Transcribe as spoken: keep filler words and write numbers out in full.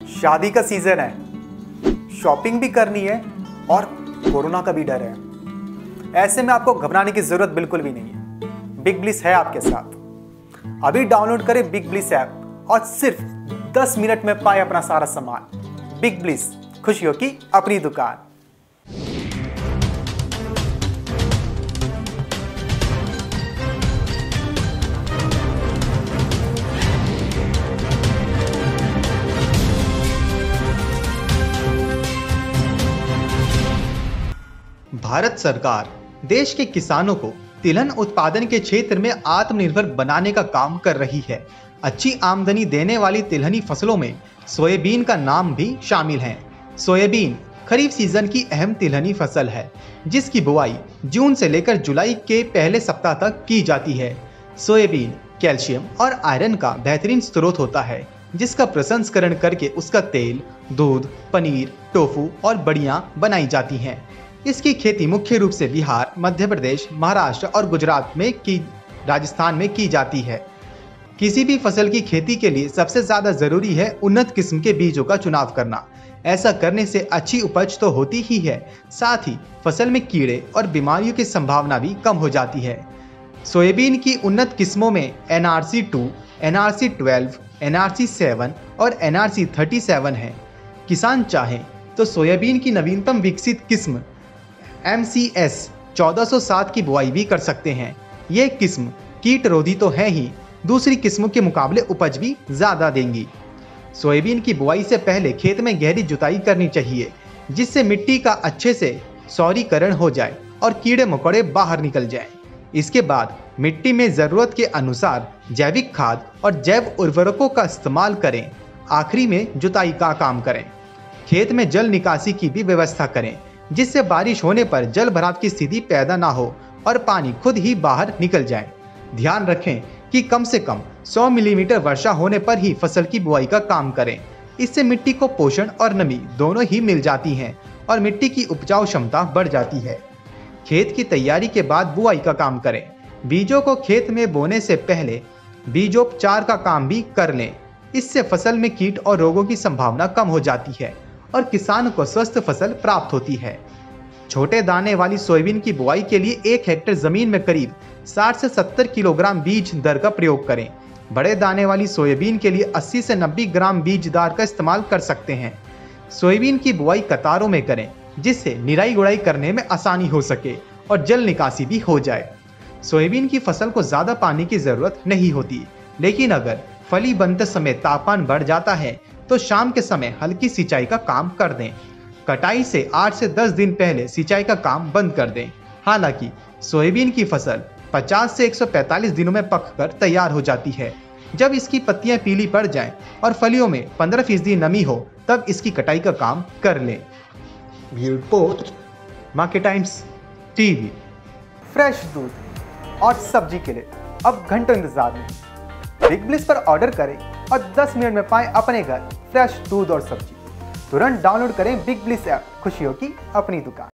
शादी का सीजन है, शॉपिंग भी करनी है और कोरोना का भी डर है। ऐसे में आपको घबराने की जरूरत बिल्कुल भी नहीं है। बिग ब्लिस है आपके साथ। अभी डाउनलोड करें बिग ब्लिस ऐप और सिर्फ दस मिनट में पाए अपना सारा सामान। बिग ब्लिस, खुशियों की अपनी दुकान। भारत सरकार देश के किसानों को तिलहन उत्पादन के क्षेत्र में आत्मनिर्भर बनाने का काम कर रही है। अच्छी आमदनी देने वाली तिलहनी फसलों में सोयाबीन का नाम भी शामिल है। सोयाबीन खरीफ सीजन की अहम तिलहनी फसल है, जिसकी बुआई जून से लेकर जुलाई के पहले सप्ताह तक की जाती है। सोयाबीन कैल्शियम और आयरन का बेहतरीन स्रोत होता है, जिसका प्रसंस्करण करके उसका तेल, दूध, पनीर, टोफू और बड़ियां बनाई जाती हैं। इसकी खेती मुख्य रूप से बिहार, मध्य प्रदेश, महाराष्ट्र और गुजरात में की राजस्थान में की जाती है। किसी भी फसल की खेती के लिए सबसे ज्यादा जरूरी है उन्नत किस्म के बीजों का चुनाव करना। ऐसा करने से अच्छी उपज तो होती ही है, साथ ही फसल में कीड़े और बीमारियों की संभावना भी कम हो जाती है। सोयाबीन की उन्नत किस्मों में N R C two, N R C twelve, N R C seven और N R C thirty seven है। किसान चाहें तो सोयाबीन की नवीनतम विकसित किस्म एम सी एस चौदह सौ सात की बुआई भी कर सकते हैं। ये किस्म कीट रोधी तो है ही, दूसरी किस्मों के मुकाबले उपज भी ज़्यादा देंगी। सोयाबीन की बुआई से पहले खेत में गहरी जुताई करनी चाहिए, जिससे मिट्टी का अच्छे से सौरीकरण हो जाए और कीड़े मकोड़े बाहर निकल जाएं। इसके बाद मिट्टी में ज़रूरत के अनुसार जैविक खाद और जैव उर्वरकों का इस्तेमाल करें। आखिरी में जुताई का काम करें। खेत में जल निकासी की भी व्यवस्था करें, जिससे बारिश होने पर जल भराव की स्थिति पैदा ना हो और पानी खुद ही बाहर निकल जाए। ध्यान रखें कि कम से कम सौ मिलीमीटर वर्षा होने पर ही फसल की बुआई का काम करें। इससे मिट्टी को पोषण और नमी दोनों ही मिल जाती हैं और मिट्टी की उपजाऊ क्षमता बढ़ जाती है। खेत की तैयारी के बाद बुआई का काम करें। बीजों को खेत में बोने से पहले बीजोपचार का काम भी कर लें। इससे फसल में कीट और रोगों की संभावना कम हो जाती है और किसान को स्वस्थ फसल प्राप्त होती है। छोटे दाने वाली सोयाबीन की बुआई के लिए एक हेक्टेयर जमीन में करीब साठ से सत्तर किलोग्राम बीज दर का प्रयोग करें। बड़े दाने वाली सोयाबीन के लिए अस्सी से नब्बे ग्राम बीज दार का इस्तेमाल कर सकते हैं। सोयाबीन की बुआई कतारों में करें, जिससे निराई गुड़ाई करने में आसानी हो सके और जल निकासी भी हो जाए। सोयाबीन की फसल को ज्यादा पानी की जरूरत नहीं होती, लेकिन अगर फली बनते समय तापमान बढ़ जाता है तो शाम के समय हल्की सिंचाई का काम कर दें। कटाई से आठ से दस दिन पहले सिंचाई का काम बंद कर दें। हालांकि सोयाबीन की फसल पचास से एक सौ पैंतालीस दिनों में पककर तैयार हो जाती है। जब इसकी पत्तियां पीली पड़ जाएं और फलियों में पंद्रह फीसदी नमी हो, तब इसकी कटाई का काम कर लें। Bureau report, market times TV. Fresh दूध और सब्जी के लिए अब घंटों इंतजार नहीं। बिग ब्लिस पर ऑर्डर करें और दस मिनट में पाएं अपने घर फ्रेश दूध और सब्जी। तुरंत डाउनलोड करें बिग ब्लिस ऐप। खुशियों की अपनी दुकान।